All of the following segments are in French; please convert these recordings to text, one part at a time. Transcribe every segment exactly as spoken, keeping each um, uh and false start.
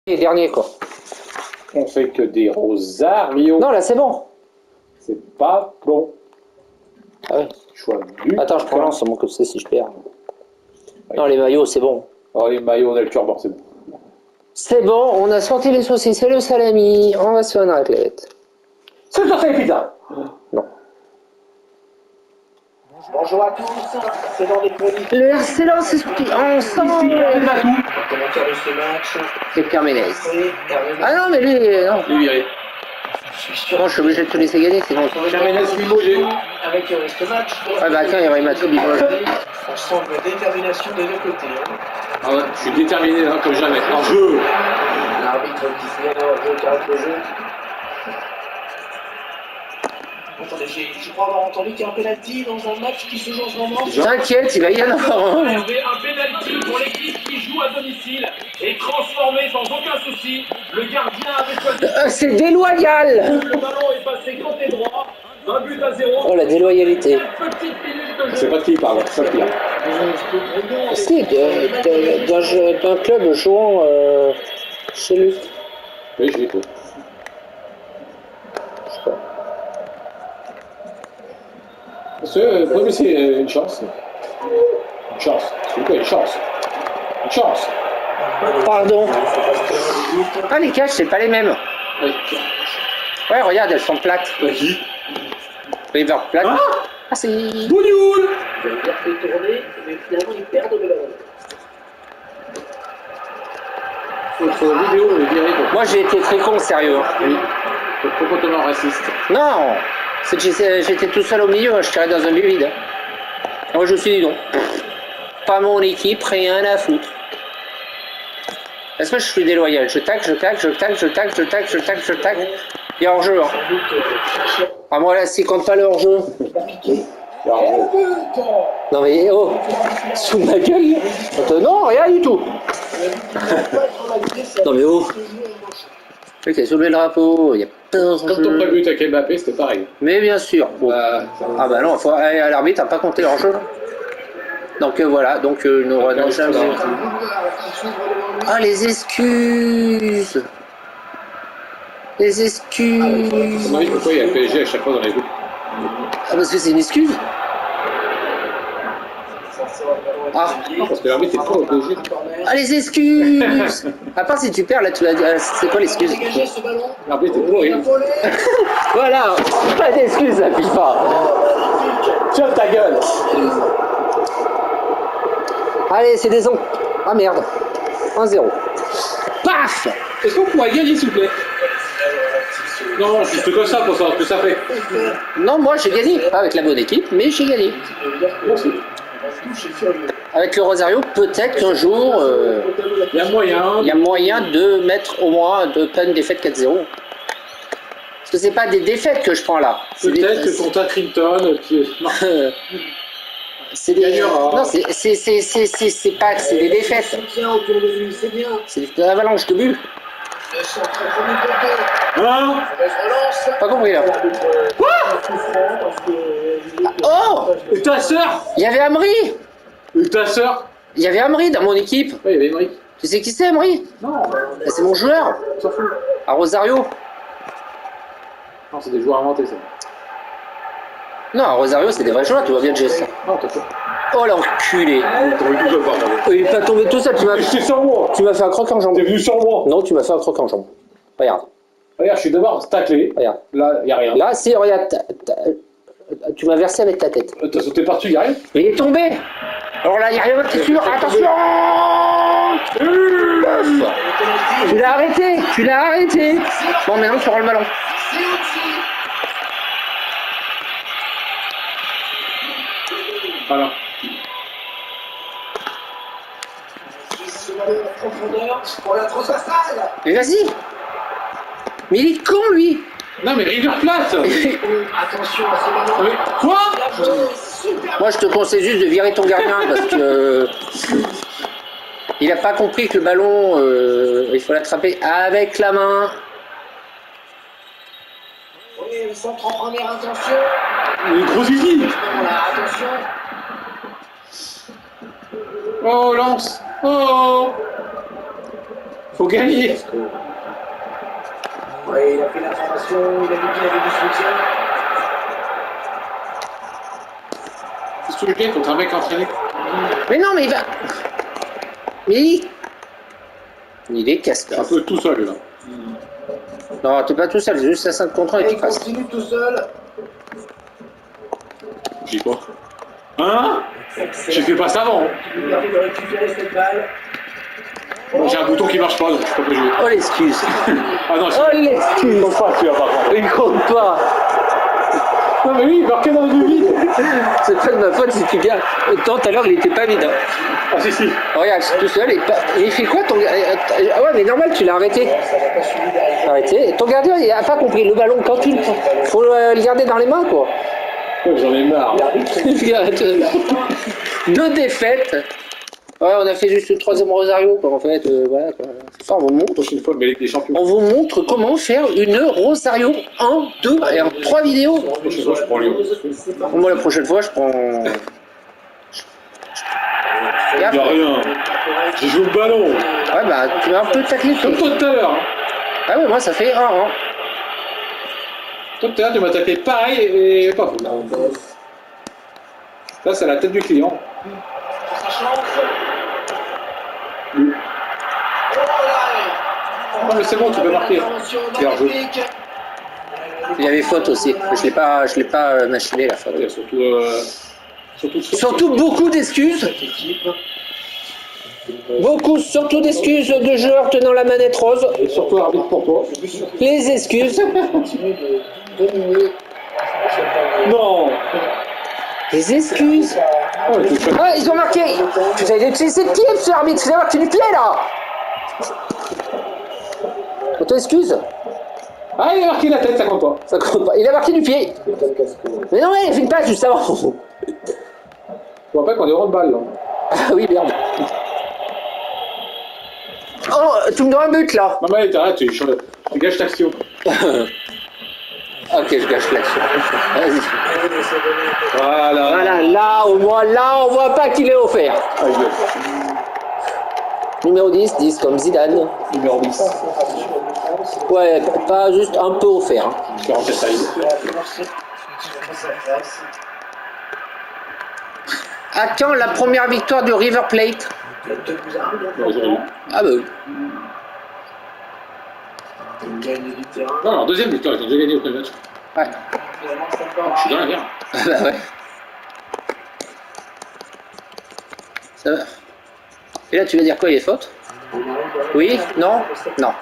Et dernier quoi. On fait que des Rosario. Non, là c'est bon. C'est pas bon. Ah ouais. Choix du. Attends, je prolonge sur mon Q C si je perds. Ouais. Non, les maillots, c'est bon. Oh, les maillots, on a le turban, c'est bon. C'est bon, on a sorti les saucisses et le salami. On va se faire une raclette. C'est le les pizzas. Non. Bonjour à tous, c'est dans les chroniques. Le R C Lens est ensemble. Commentaire de ce match. C'est Pierre Ménez. Ah non, mais lui, non. Lui viré. Bon, je suis obligé de te laisser gagner, sinon. Pierre Ménez limogé. Avec ce match. Ouais, bah tiens, il m'a tout limogé. On semble détermination des deux côtés. Ah ouais, je suis déterminé là, comme jamais. En jeu. L'arbitre qui fait un jeu, quarante le jeu. Attendez, je crois avoir entendu qu'il y a un penalty dans un match qui se joue en ce moment. T'inquiète, il va y en avoir un. Un penalty pour l'équipe qui joue à domicile et transformé sans aucun souci. Le gardien avait choisi. Euh, c'est déloyal. Le ballon est passé côté droit. Un but à zéro. Oh la déloyalité. Petite minute de jeu. C'est pas de qui il parle, c'est pas de qui. Si, d'un club jouant euh, chez lui. Oui, je l'ai fait. Je sais pas. Parce que, euh, mais c'est une chance. Une chance. C'est quoi une chance? Une chance. Pardon. Ah, les caches, c'est pas les mêmes. Oui. Ouais, regarde, elles sont plates. Bah, qui? River plate. Ah, Ah, c'est. Bougnoul. Il a fait tourner, mais finalement il perd le ballon. Votre vidéo, le viré. Moi, j'ai été très con, sérieux. Oui. C'est complètement raciste. Non, c'est que j'étais j'étais tout seul au milieu, je tirais dans un but vide. Moi, je me suis dit non. Pas mon équipe, rien à foutre. Est-ce que je suis déloyal? Je tac, je tac, je tac, je tac, je tac, je tac, je tac. Il y a hors-jeu. Hein. Ah, moi là, s'il compte pas le hors-jeu. Non mais oh, sous ma gueule. Non, rien du tout. Non mais oh. Le mec a soulevé le drapeau, il n'y a pas hors-jeu. Comme ton prévu avec Mbappé, c'était pareil. Mais bien sûr. Bon. Bah, Ah bah non, faut, à l'arbitre n'a pas compté hors-jeu. Donc euh, voilà, donc euh, nous aura donc jamais. Ah les excuses. Les excuses. Comment il pourquoi il y a le P S G à chaque fois dans les groupes? Ah parce que c'est une excuse. Ah, Non, parce que l'arbitre est pas au P S G. ah les excuses. À part si tu perds là, tu vas dire, c'est quoi l'excuse? L'arbitre est pourri. Voilà, pas d'excuses la FIFA. Tiens ta gueule. Allez, c'est des ondes. Ah merde. un zéro. Paf. Est-ce qu'on pourrait gagner, s'il vous plaît? Non, juste comme ça pour savoir ce que ça fait. Non, moi j'ai gagné. Pas avec la bonne équipe, mais j'ai gagné. Merci. Avec le Rosario, peut-être qu'un jour, euh, Il y a moyen. il y a moyen de mettre au moins de pas une défaite quatre zéro. Parce que c'est pas des défaites que je prends là. C'est des- Peut-être que contre Crinton, qui est. Non. C'est des. Gagnera. Non, c'est c'est c'est c'est c'est c'est pas que c'est des défaites. Soutien autour de lui, c'est bien. C'est une avalanche de buts. Le centre premier côté. Hein? Relance. Pas compris là. Quoi? Oh, Et ta sœur? il y avait Amri. Et ta sœur? Il y avait Amri dans mon équipe. Oui, il y avait Emmerich. Tu sais qui c'est Amri? Non, Bah, c'est mon joueur. on s'en fout. À Rosario. Non, c'est des joueurs inventés, ça. Non, à Rosario, c'est des vrais joueurs, tu vois bien Jess. Non, t'as fait. Oh l'enculé. T'as vu tout seul, pardon. Il est pas tombé tout seul, tu m'as J'étais sur moi. tu m'as fait un croc en jambe. T'es venu sur moi. Non, tu m'as fait un croc en jambe. Regarde, Regarde, je suis d'abord taclé. regarde. Là, il n'y a rien. Là, si, regarde, t'as- t'as- tu m'as versé avec ta tête. T'as sauté partout, il n'y a rien. Mais il est tombé. Alors là, il n'y a rien, c'est sûr. Attention. Tu l'as arrêté, tu l'as arrêté. Bon, maintenant, tu rends le ballon. Voilà. Ce ballon en profondeur pour la transversale. Mais vas-y. Mais il est con, lui. Non, mais River Plate. Attention à ce ballon. Non, mais quoi? Super. Moi, je te conseille juste de virer ton gardien parce que euh, il n'a pas compris que le ballon, euh, il faut l'attraper avec la main. Oui, le centre en première intention. Mais gros zizi. Voilà, attention. Oh, Lance. Oh. Faut gagner. Ouais, il a fait la formation, il a dit qu'il avait du soutien. Qu'est-ce que tu veux gagner contre un mec entraîné? Mais non, mais il va. Mais il. Il est casse-tête. Un peu tout seul là. Non, t'es pas tout seul, c'est juste à cinq contre un et Et tu il passes. continue tout seul. J'y pas. Hein? J'ai fait pas ça avant. Il arrive à récupérer cette balle. J'ai un bouton qui marche pas, donc je peux pas jouer. Oh l'excuse. Ah non, Oh l'excuse. compte pas, tu vas pas comprendre. Il compte pas. Non mais oui, il marquait dans le vide. C'est pas de ma faute si tu viens. Autant tout à l'heure il était pas vide. Hein. Ah si si. Regarde, c'est tout seul et, pas... et il fait quoi ton gardien? Ah ouais mais normal tu l'as arrêté. Arrêté. Et ton gardien il a pas compris le ballon quand il faut le garder dans les mains quoi. Oh, j'en ai marre. Deux défaites. Ouais on a fait juste le troisième Rosario quoi en fait. Euh, voilà quoi. Enfin, on vous montre. Prochaine fois, mais Ligue des Champions. On vous montre comment faire une Rosario en deux et en trois vidéos. Prochaine fois, je prends Lyon. Moi la prochaine fois je prends. Il y a rien. Je joue le ballon. Ouais bah tu vas un peu tacler. Comme toi tout à l'heure. Hein. Ah ouais moi ça fait un an. Toi tout à l'heure, tu m'as attaqué pareil et pas fou. Là, c'est la tête du client. Sa chance. Oui. Non mais c'est bon, tu peux marquer. C'est hors jeu. Il y avait faute aussi. Je l'ai pas, je l'ai pas euh, machiné la faute. Il y a surtout, euh, surtout, Surtout beaucoup d'excuses. Beaucoup, surtout d'excuses de joueurs tenant la manette rose. et surtout arbitre pour toi. Les excuses. Non. Les excuses. Oh, il fait- Ah, ils ont marqué. Vous avez utilisé de pied, monsieur l'arbitre. C'est marqué du pied là. On t'excuse. Ah, il a marqué la tête, ça compte pas. Ça compte pas. Il a marqué du pied. Mais non, mais il a fait une passe juste avant. Je me rappelle qu'on est hors de balle là. Ah oui, merde. Oh, tu me donnes un but là. Maman, t'arrêtes, tu, tu gâches l'action. Ok, je gâche l'action. Vas-y. Voilà. Voilà, là au moins, là on voit pas qu'il est offert. Ah, il est- Numéro dix, dix comme Zidane. Numéro dix. Ouais, pas juste un peu offert. Hein. Je vais rentrer ça. À quand la première victoire du River Plate? Aujourd'hui. Ah bah oui. Non, non, deuxième victoire, ils ont déjà gagné au premier match. Ouais. Je suis dans la merde. Bah ouais. Ça va. Et là tu vas dire quoi, il est faute? Oui? Non? Non.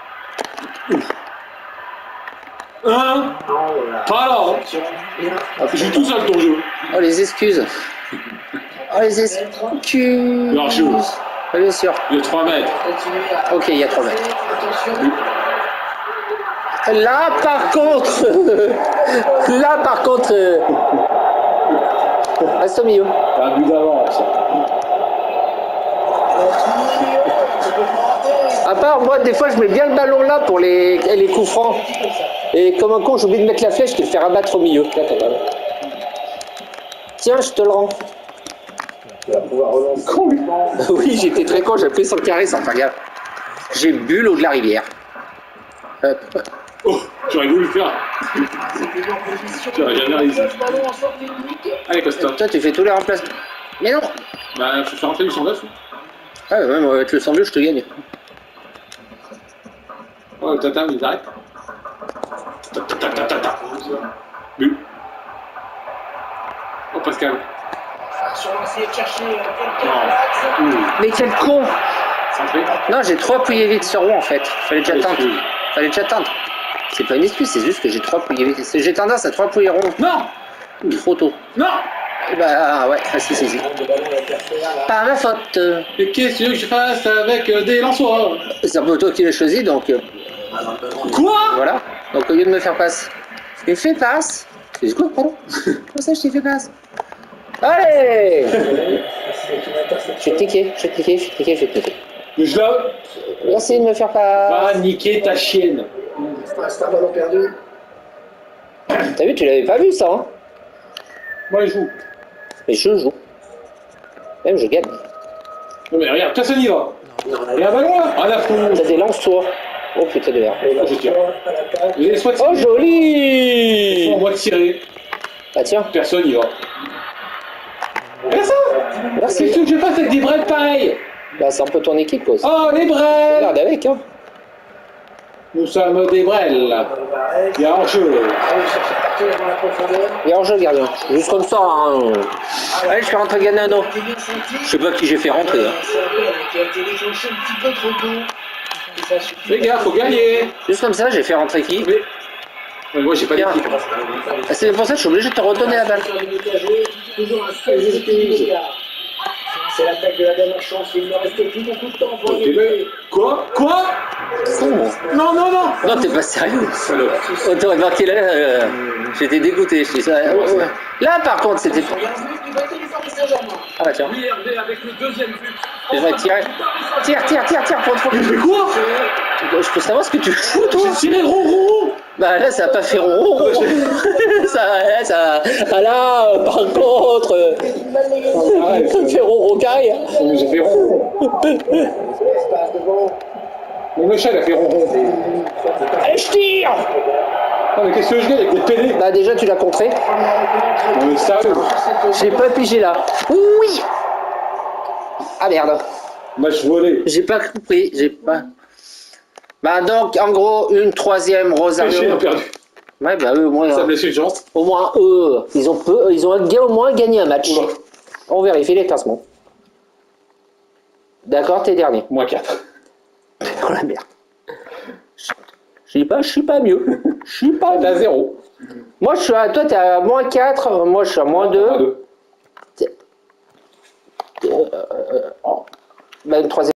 Hein? Pas alors. Je suis tout seul ton jeu. Oh les excuses. Oh les excuses. Alors, je- Ouais, bien sûr. Il y a trois mètres. Ok, il y a trois mètres. Là par contre, là par contre, euh, reste au milieu. T'as un but d'avance. À part moi, des fois je mets bien le ballon là pour les, les coups francs. Et comme un con, j'oublie de mettre la flèche et de le faire abattre au milieu. Là, t'as le ballon. Tiens, je te le rends. Con lui. Oui, j'étais très con, j'ai appuyé sur le carré sans faire gaffe. J'ai bu l'eau de la rivière. Hop. Oh, j'aurais voulu le faire. J'aurais jamais réussi. Allez, Costa. Toi, tu fais tous les remplacements. Mais non. Bah, faut faire rentrer du cent neuf. Ah ouais, moi, avec le cent deux, je te gagne. Oh, le tata, il arrête. Tata, tata, tata. But. Oh, Pascal. Sur essayer de chercher quelqu'un Non. à l'axe. Ouh. Mais quel con. Centré. Non, j'ai trop appuyé vite sur rond en fait. Fallait déjà Allez, atteindre. excuse. Fallait déjà atteindre. C'est pas une excuse, c'est juste que j'ai trop appuyé vite. C'est- J'ai tendance à trop appuyer rond. Non. Trop tôt. Non. Bah ouais, ah, si, si, si. Pas ma faute. Et qu'est-ce que tu veux que je fasse avec euh, des lançois? C'est un peu toi qui l'as choisi, donc euh, Quoi? voilà. Donc au lieu de me faire passe, je fais passe. C'est quoi, pardon? Comment ça, je t'ai fait passe? Allez. Je vais cliquer, je vais cliquer, je vais cliquer, je vais cliquer. Je la... Merci de me faire passe. Va niquer ta chienne. C'est un ballon perdu. T'as vu, tu l'avais pas vu ça, hein? Moi, je joue. Mais je joue. Même je gagne. Non mais regarde, personne n'y va. Et un ballon là. Ah la fou. T'as des lance-toi. Oh putain de merde. Ah, je tire. Laisse-moi tirer. Oh joli. On va tirer. Ah tiens. Personne y va. Regarde ça. Merci. Qu'est-ce que je fasse avec des brels pareils? Bah c'est un peu ton équipe quoi. Oh les brels. Regarde avec hein. Nous sommes des brels. Il y a un jeu. Il y a hors-jeu gardien. Juste comme ça hein. Allez je fais rentrer Ganano. Je sais pas qui j'ai fait rentrer. Hein. Les gars, faut gagner. Juste comme ça j'ai fait rentrer qui? Mais... Mais moi j'ai pas d'équipe. Ah, c'est pour ça que je suis obligé de te redonner la balle. C'est l'attaque de la dernière chance, il ne reste plus beaucoup de temps pour Okay. Quoi? Quoi? Con. Non, non, non. Non t'es pas sérieux. Oh, t'aurais marqué là, euh, j'étais dégoûté. Je dis ça. Oh, ouais. Là par contre c'était... Ah bah tiens. I R D avec le deuxième but. Je vais tirer. Tire, tire, tire, tire pour te... Mais quoi? Je peux savoir ce que tu fous toi? J'ai tiré ronron. Bah là ça a pas fait rond. Ça, là, ça... Ah là, euh, par contre... euh, Ça fait rond carré. Mais j'ai fait ronron. Mon échelle a fait ronron. Allez je tire. Non mais qu'est-ce que je gagne avec des pédés? Bah déjà tu l'as contré. Non mais sérieux. J'ai pas pigé là. Oui. Ah merde. Match volé. J'ai pas compris. J'ai pas... Bah donc en gros une troisième Péché Rosario. a perdu. Ouais bah eux au moins... Ça hein. blesse une jambe. Au moins eux, ils ont, peu, ils ont au moins gagné un match. Oula. On vérifie les classements. D'accord, t'es dernier. Moins quatre. Oh la merde. Je dis pas, je suis pas mieux. Je suis pas T'es à zéro. Moi, je suis à, toi, t'es à moins quatre, moi, je suis à moins deux. À deux. Euh, euh, euh, oh. Bah, une troisième.